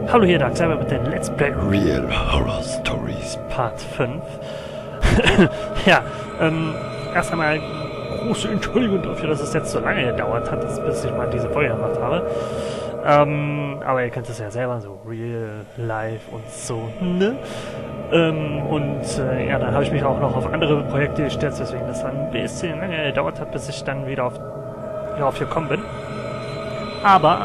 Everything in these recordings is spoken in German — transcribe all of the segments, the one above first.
Hallo hier, Dark Cyber mit den Let's Play Real Horror Stories Part 5. Ja, erst einmal große Entschuldigung dafür, dass es jetzt so lange gedauert hat, bis ich mal diese Folge gemacht habe. Aber ihr kennt es ja selber, so Real Life und so, ne? Ja, dann habe ich mich auch noch auf andere Projekte gestellt, weswegen das dann ein bisschen lange gedauert hat, bis ich dann wieder auf gekommen bin. Aber,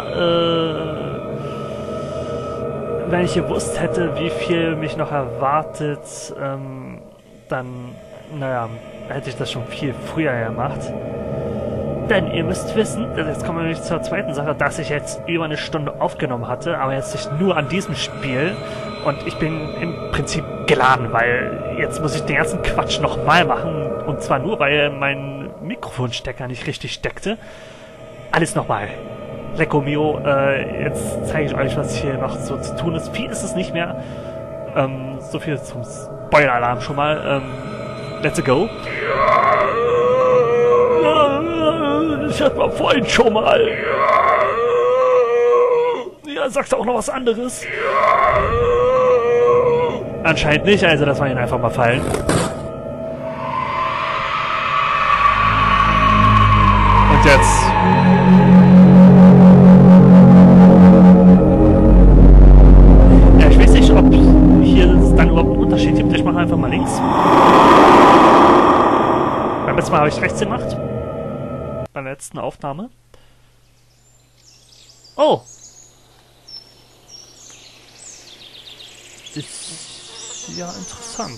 wenn ich gewusst hätte, wie viel mich noch erwartet, dann, naja, hätte ich das schon viel früher gemacht. Denn ihr müsst wissen, jetzt kommen wir nämlich zur zweiten Sache, dass ich jetzt über eine Stunde aufgenommen hatte, aber jetzt nicht nur an diesem Spiel. Und ich bin im Prinzip geladen, weil jetzt muss ich den ganzen Quatsch nochmal machen. Und zwar nur, weil mein Mikrofonstecker nicht richtig steckte. Alles nochmal. Lecco mio, jetzt zeige ich euch, was hier noch so zu tun ist. Viel ist es nicht mehr. So viel zum Spoiler-Alarm schon mal. Let's go. Ich hatte mal vorhin schon mal. Ja, sagst du auch noch was anderes? Anscheinend nicht, also das war ihn einfach mal fallen. Und jetzt. Ja, ich weiß nicht, ob hier es dann überhaupt einen Unterschied gibt. Ich mache einfach mal links. Beim letzten Mal habe ich rechts gemacht. Bei der letzten Aufnahme. Oh! Ist ja interessant.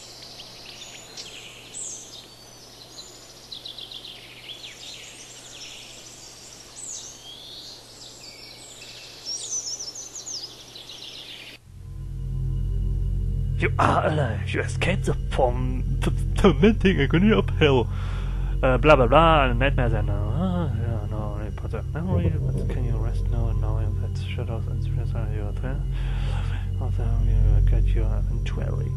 You are alive. You escaped from tormenting agony of hell. Blah blah blah. Nightmares and no important memory. But can you rest now and now that shadows and spirits are your trail? Also you get you eventually.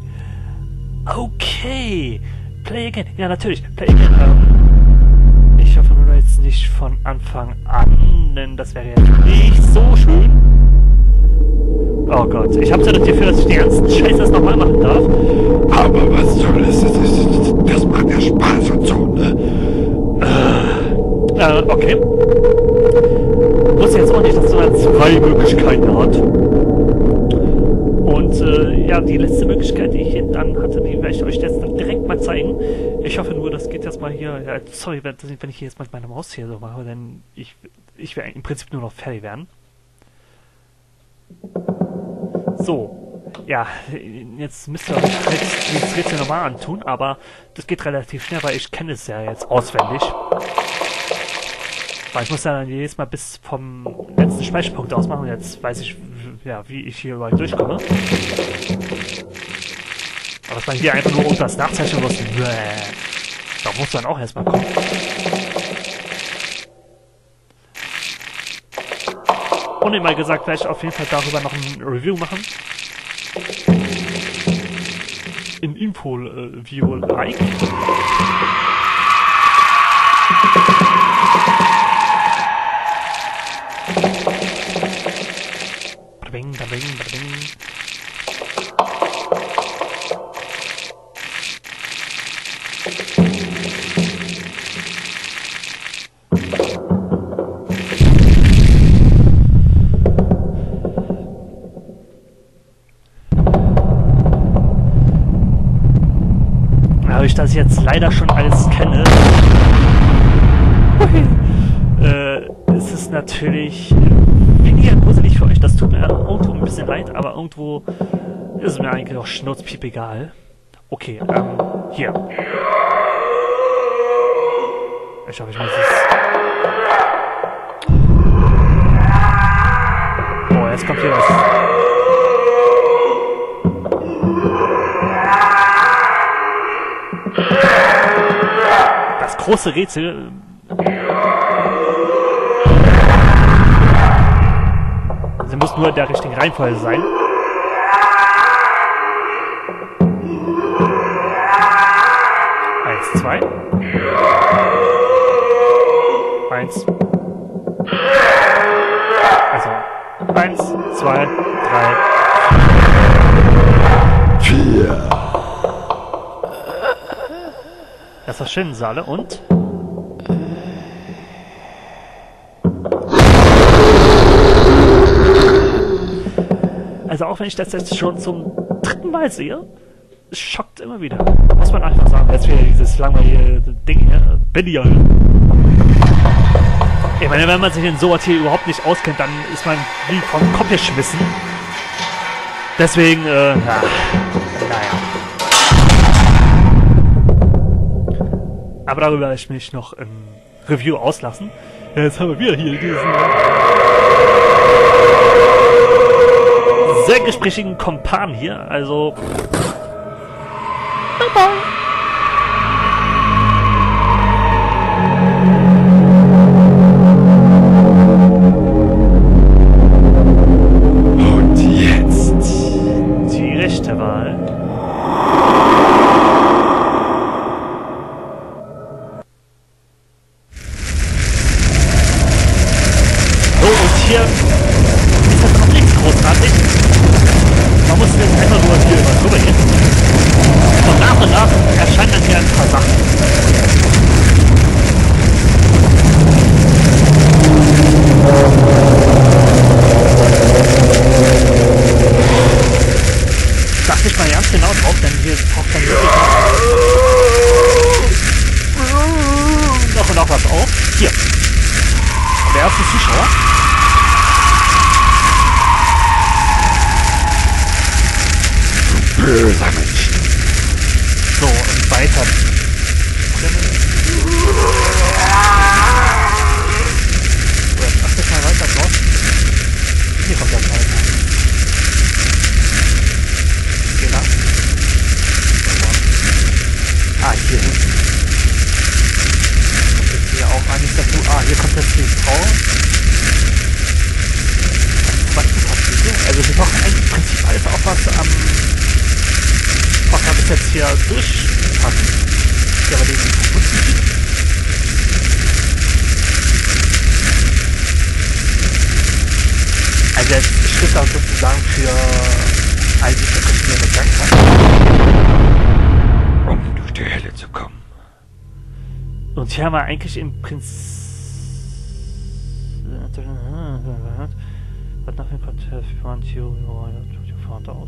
Okay. Play again. Ja, natürlich. Play again. Ich hoffe nur jetzt nicht von Anfang an, denn das wäre jetzt nicht so schön. Oh Gott, ich hab's ja das Gefühl, dass ich die ganzen Scheiß das nochmal machen darf. Aber was soll das? Das macht ja Spaß und so, ne? Okay. Ich wusste jetzt auch nicht, dass man 2 Möglichkeiten hat. Und ja, die letzte Möglichkeit, die ich dann hatte, die werde ich euch jetzt direkt mal zeigen. Ich hoffe nur, das geht jetzt mal hier. Ja, sorry, wenn ich hier jetzt mit meiner Maus hier so mache, denn ich werde im Prinzip nur noch fertig werden. So, ja, jetzt müsst ihr euch das Rätsel nochmal antun, aber das geht relativ schnell, weil ich kenne es ja jetzt auswendig. Weil ich muss ja dann jedes Mal bis vom letzten Speicherpunkt ausmachen und jetzt weiß ich, ja, wie ich hier überall durchkomme. Aber dass man hier einfach nur irgendwas nachzeichnen muss, da muss man auch erstmal kommen. Und immer gesagt, werde ich auf jeden Fall darüber noch ein Review machen. In Info-View like. Bing, bing, bing. Dadurch, dass ich jetzt leider schon alles kenne, ist es natürlich weniger gruselig für euch. Das tut mir irgendwo ein bisschen leid, aber irgendwo ist es mir eigentlich auch schnurzpiep egal. Okay, hier. Ich hoffe, ich muss es... Oh, jetzt kommt hier was... Das große Rätsel. Sie muss nur in der richtigen Reihenfolge sein. Eins, zwei. 1. Also 1, 2, 3. 3. 4. Das war Schinnensaale und... Also auch wenn ich das jetzt schon zum 3. Mal sehe, es schockt immer wieder. Muss man einfach sagen. Jetzt wieder dieses langweilige Ding hier. Billion. Ich meine, wenn man sich in sowas hier überhaupt nicht auskennt, dann ist man wie vom Kopf geschmissen. Deswegen, naja. Aber darüber werde ich mich noch im Review auslassen. Ja, jetzt haben wir wieder hier diesen sehr gesprächigen Kompan hier, also... Bye bye! Und jetzt die rechte Wahl. So, und hier ist das auch nichts großartig. Man muss jetzt einfach nur hier drüber gehen. Und nach erscheinen dann hier ein paar Sachen. Da achte ich mal ganz genau drauf, denn hier taucht dann wirklich noch und noch was auf. Hier. Der erste Zuschauer. böser Mensch. So, und weiter. Jetzt achte ich mal weiter drauf. Hier kommt das weiter. Genau. Ah, hier hinten. Kommt jetzt hier auch einiges dazu. Ah, hier kommt jetzt die Frau. Also wir machen eigentlich im Prinzip alles auf, was am bis jetzt hier durchpassen. Hier aber den kaputten. Also jetzt steht da sozusagen für all die verschiedene Gangart. Um durch die Hölle zu kommen. Und hier haben wir eigentlich im Prinzip... But nothing but if you want you found out.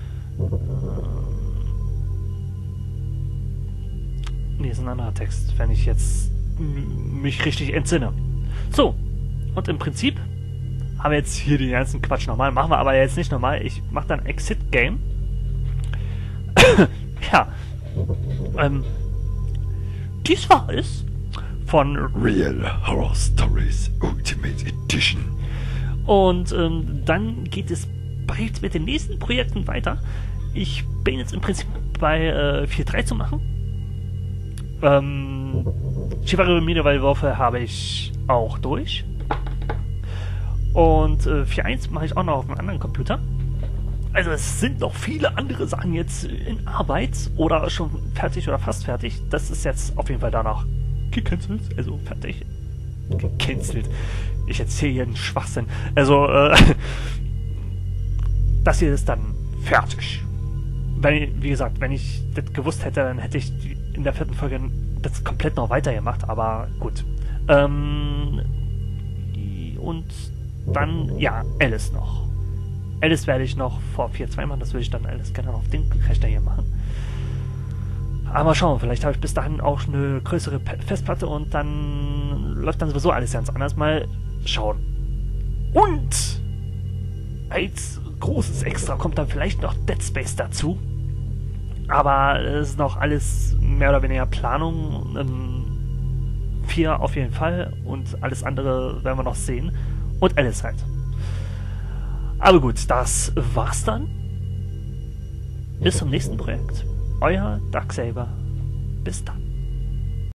Nee, ist ein anderer Text, wenn ich jetzt mich richtig entsinne. So, und im Prinzip haben wir jetzt hier den ganzen Quatsch nochmal. Machen wir aber jetzt nicht nochmal. Ich mache dann Exit Game. Ja. Dies war es von Real Horror Stories Ultimate Edition. Und dann geht es bald mit den nächsten Projekten weiter. Ich bin jetzt im Prinzip bei 4.3 zu machen. Chivalry Medieval Warfare habe ich auch durch. Und 4.1 mache ich auch noch auf einem anderen Computer. Also es sind noch viele andere Sachen jetzt in Arbeit oder schon fertig oder fast fertig. Das ist jetzt auf jeden Fall danach gecancelt, also fertig. Gecancelt. Ich erzähle hier einen Schwachsinn. Also, das hier ist dann fertig. Wie gesagt, wenn ich das gewusst hätte, dann hätte ich in der 4. Folge das komplett noch weitergemacht, aber gut. Und dann, ja, Alice noch. Alice werde ich noch vor 4.2 machen, das würde ich dann alles gerne auf den Rechner hier machen. Aber schauen wir, vielleicht habe ich bis dahin auch eine größere Festplatte und dann läuft dann sowieso alles ganz anders. Mal schauen. Und als großes Extra kommt dann vielleicht noch Dead Space dazu. Aber es ist noch alles mehr oder weniger Planung. 4 auf jeden Fall und alles andere werden wir noch sehen. Und Alice halt. Aber gut, das war's dann. Bis zum nächsten Projekt. Euer Darksaber. Bis dann.